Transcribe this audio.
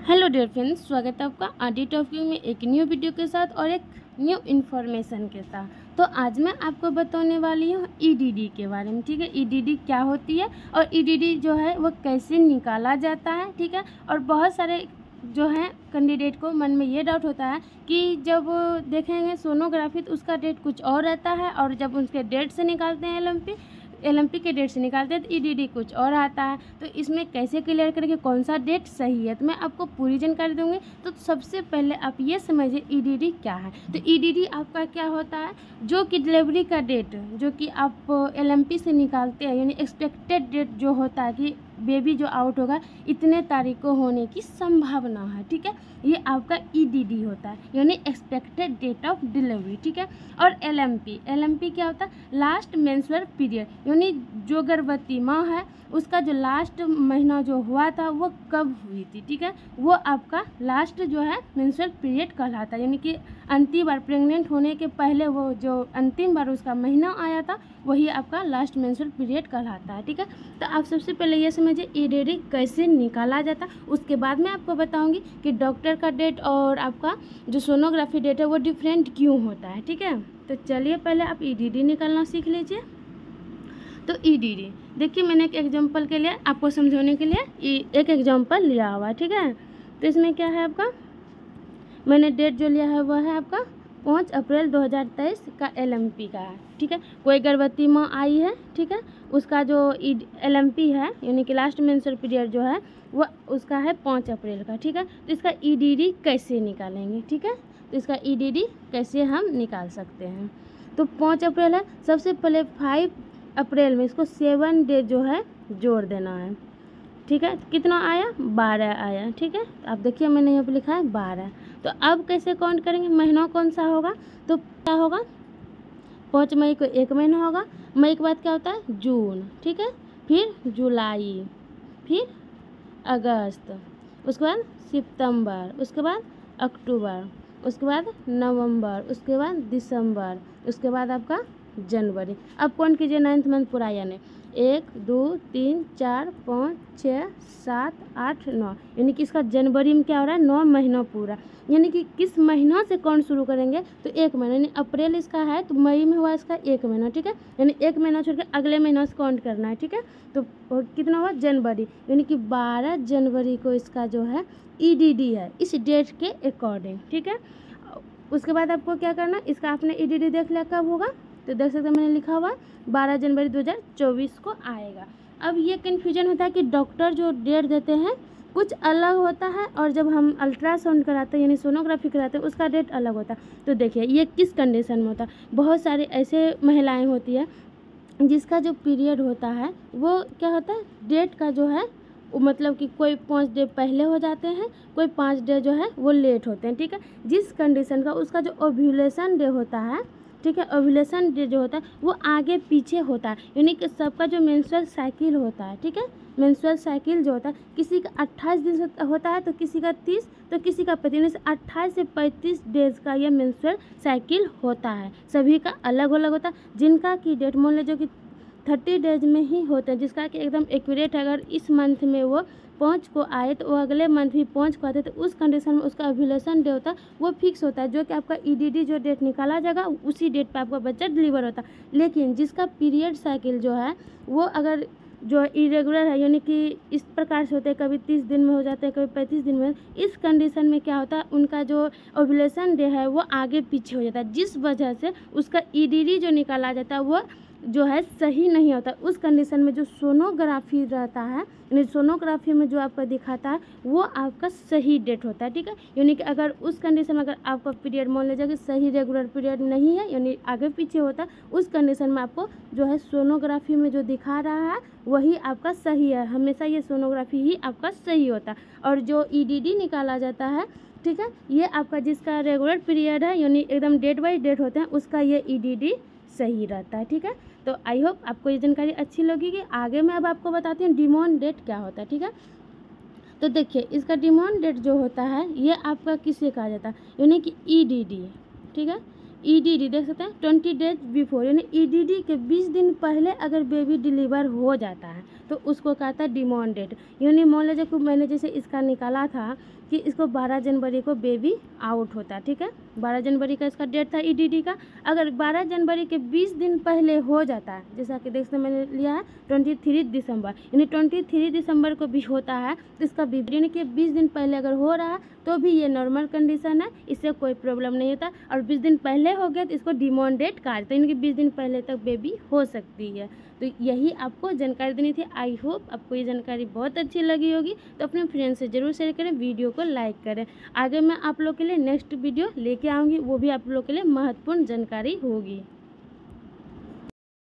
Hello dear friends, स्वागत है आपका आरडी टॉपिक में एक न्यू वीडियो के साथ और एक न्यू इन्फॉर्मेशन के साथ। तो आज मैं आपको बताने वाली हूँ ईडीडी के बारे में। ठीक है, ईडीडी क्या होती है और ईडीडी जो है वो कैसे निकाला जाता है। ठीक है, और बहुत सारे जो है कैंडिडेट को मन में ये डाउट होता है कि जब देखेंगे सोनोग्राफी तो उसका डेट कुछ और रहता है, और जब उसके डेट से निकालते हैं एलएमपी के डेट से निकालते हैं तो ईडीडी कुछ और आता है। तो इसमें कैसे क्लियर करेंगे कौन सा डेट सही है, तो मैं आपको पूरी जानकारी दूंगी। तो सबसे पहले आप ये समझिए ईडीडी क्या है। तो ईडीडी आपका क्या होता है, जो कि डिलीवरी का डेट जो कि आप एलएमपी से निकालते हैं, यानी एक्सपेक्टेड डेट जो होता है कि बेबी जो आउट होगा इतने तारीख को होने की संभावना है। ठीक है, ये आपका ईडीडी होता है, यानी एक्सपेक्टेड डेट ऑफ डिलीवरी। ठीक है, और एलएमपी क्या होता है, लास्ट मेंस्ट्रुअल पीरियड, यानी जो गर्भवती माँ है उसका जो लास्ट महीना जो हुआ था वो कब हुई थी। ठीक है, वो आपका लास्ट जो है मेंस्ट्रुअल पीरियड कहलाता है, यानी कि अंतिम बार प्रेग्नेंट होने के पहले वो जो अंतिम बार उसका महीना आया था वही आपका लास्ट मेंस्ट्रुअल पीरियड कहलाता है। ठीक है, तो आप सबसे पहले ये समझिए ईडीडी कैसे निकाला जाता है। उसके बाद मैं आपको बताऊंगी कि डॉक्टर का डेट और आपका जो सोनोग्राफी डेट है वो डिफरेंट क्यों होता है। ठीक है, तो चलिए पहले आप ईडीडी निकालना सीख लीजिए। तो ईडीडी देखिए, मैंने एक एग्जांपल के लिए आपको समझाने के लिए एक एग्जांपल लिया हुआ है। ठीक है, तो इसमें क्या है आपका, मैंने डेट जो लिया है वह है आपका 5 अप्रैल 2023 का एलएमपी का है। ठीक है, कोई गर्भवती माँ आई है, ठीक है, उसका जो एलएमपी है यानी कि लास्ट मेंस्ट्रुअल पीरियड जो है वो उसका है 5 अप्रैल का। ठीक है, तो इसका ईडीडी कैसे निकालेंगे। ठीक है, तो इसका ईडीडी कैसे हम निकाल सकते हैं। तो 5 अप्रैल है, सबसे पहले 5 अप्रैल में इसको 7 डे जो है जोड़ देना है। ठीक है, कितना आया, 12 आया। ठीक है, तो आप देखिए मैंने यहाँ पे लिखा है 12। तो अब कैसे काउंट करेंगे, महीना कौन सा होगा, तो क्या होगा, 5 मई को एक महीना होगा, मई के बाद क्या होता है जून, ठीक है, फिर जुलाई, फिर अगस्त, उसके बाद सितंबर, उसके बाद अक्टूबर, उसके बाद नवंबर, उसके बाद दिसंबर, उसके बाद आपका जनवरी। अब कौन कीजिए 9th मंथ पूरा, यानी 1 2 3 4 5 6 7 8 9, यानी कि इसका जनवरी में क्या हो रहा है 9 महीना पूरा। यानी कि किस महीना से काउंट शुरू करेंगे, तो 1 महीना, यानी अप्रैल इसका है तो मई में हुआ इसका 1 महीना। ठीक है, यानी 1 महीना छोड़ के अगले महीना से काउंट करना है। ठीक है, तो और कितना हुआ जनवरी, यानी कि 12 जनवरी को इसका जो है ईडीडी है इस डेट के अकॉर्डिंग। ठीक है, उसके बाद आपको क्या करना, इसका आपने ईडीडी देख लिया कब होगा, तो देख सकते हैं मैंने लिखा हुआ 12 जनवरी 2024 को आएगा। अब ये कन्फ्यूजन होता है कि डॉक्टर जो डेट देते हैं कुछ अलग होता है, और जब हम अल्ट्रासाउंड कराते हैं यानी सोनोग्राफी कराते हैं उसका डेट अलग होता है। तो देखिए ये किस कंडीशन में होता है, बहुत सारी ऐसे महिलाएं होती है जिसका जो पीरियड होता है वो क्या होता है, डेट का जो है मतलब कि कोई 5 डे पहले हो जाते हैं, कोई 5 डे जो है वो लेट होते हैं। ठीक है, जिस कंडीशन का उसका जो ओव्यूलेशन डे होता है, ठीक है, ओव्यूलेशन डे जो होता है वो आगे पीछे होता है, यानी कि सबका जो मेंस्ट्रुअल साइकिल होता है, ठीक है, मेंस्ट्रुअल साइकिल जो होता है किसी का 28 दिन होता है तो किसी का 30, तो किसी का 35, 28 से 35 डेज का ये मेंस्ट्रुअल साइकिल होता है। सभी का अलग अलग होता है, जिनका की डेट मान लीजिए कि 30 डेज में ही होते हैं, जिसका कि एकदम एक्यूरेट, अगर इस मंथ में वो 5 को आए तो वो अगले मंथ भी 5 को आते, तो उस कंडीशन में उसका ओव्यूलेशन डे होता है वो फिक्स होता है, जो कि आपका ईडीडी जो डेट निकाला जाएगा उसी डेट पे आपका बच्चा डिलीवर होता है। लेकिन जिसका पीरियड साइकिल जो है वो अगर जो इरेगुलर है, यानी कि इस प्रकार से होते हैं, कभी 30 दिन में हो जाते हैं, कभी 35 दिन में, इस कंडीशन में क्या होता है उनका जो ओव्यूलेशन डे है वो आगे पीछे हो जाता है, जिस वजह से उसका ईडीडी जो निकाला जाता है वो जो है सही नहीं होता। उस कंडीशन में जो सोनोग्राफी रहता है, यानी सोनोग्राफी में जो आपका दिखाता है वो आपका सही डेट होता है। ठीक है, यानी कि अगर उस कंडीशन में अगर आपका पीरियड मान लीजिए कि सही रेगुलर पीरियड नहीं है, यानी आगे पीछे होता है, उस कंडीशन में आपको जो है सोनोग्राफी में जो दिखा रहा है वही आपका सही है, हमेशा ये सोनोग्राफी ही आपका सही होता है। और जो ईडीडी निकाला जाता है, ठीक है, ये आपका जिसका रेगुलर पीरियड है यानी एकदम डेट बाई डेट होते हैं उसका ये ईडीडी सही रहता है। ठीक है, तो आई होप आपको ये जानकारी अच्छी लगेगी। आगे मैं अब आपको बताती हूँ डिमांड डेट क्या होता है। ठीक है, तो देखिए इसका डिमांड डेट जो होता है ये आपका किसे कहा जाता है, यानी कि ईडीडी। ठीक है, ईडीडी देख सकते हैं 20 डेज बिफोर, यानी ईडीडी के 20 दिन पहले अगर बेबी डिलीवर हो जाता है तो उसको कहा था डिमॉन डेट। यानी मान लीजिए कि मैंने जैसे इसका निकाला था कि इसको 12 जनवरी को बेबी आउट होता, ठीक है, 12 जनवरी का इसका डेट था ईडीडी का। अगर 12 जनवरी के 20 दिन पहले हो जाता है, जैसा कि देखते मैंने लिया है 23 दिसंबर, यानी 23 दिसंबर को भी होता है, तो इसका विवरण के 20 दिन पहले अगर हो रहा है तो भी ये नॉर्मल कंडीशन है, इससे कोई प्रॉब्लम नहीं होता। और 20 दिन पहले हो गया तो इसको डिमॉन डेट कहा जाता है, यानी कि 20 दिन पहले तक बेबी हो सकती है। तो यही आपको जानकारी देनी थी। आई होप आपको ये जानकारी बहुत अच्छी लगी होगी, तो अपने फ्रेंड्स से ज़रूर शेयर करें, वीडियो को लाइक करें। आगे मैं आप लोग के लिए नेक्स्ट वीडियो लेके आऊँगी, वो भी आप लोग के लिए महत्वपूर्ण जानकारी होगी।